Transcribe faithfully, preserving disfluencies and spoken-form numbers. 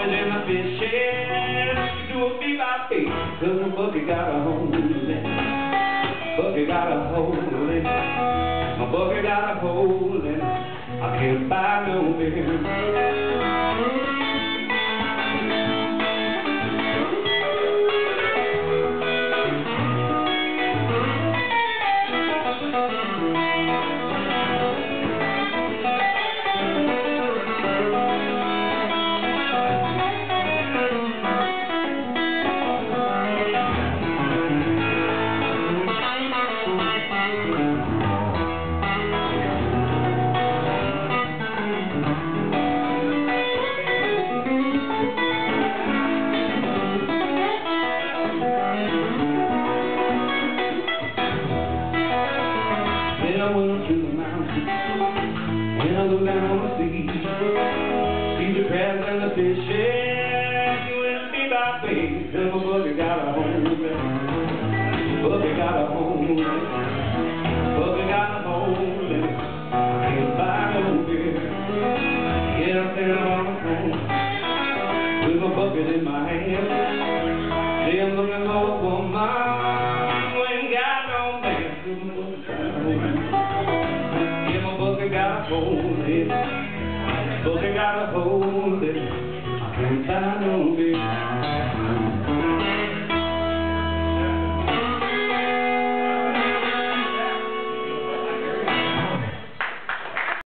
always in my fishing. Do a beat by beat, cause my bucket got a hole in it. Bucket got a hole in it. My bucket got a hole in it. I can't buy no beer. I went to the mountain, and I looked down on the sea, see the crabs and the fishes, doing beat by beat, till my bucket got a hole in it. Bucket got a hole in it. Bucket got a hole in it. I can't buy no beer. Yeah, I'm standing on the corner with my bucket in my hand. See, I'm looking for a woman who ain't got no man. Got a hole in it. Bucket got a hole in it. I can't find no beer.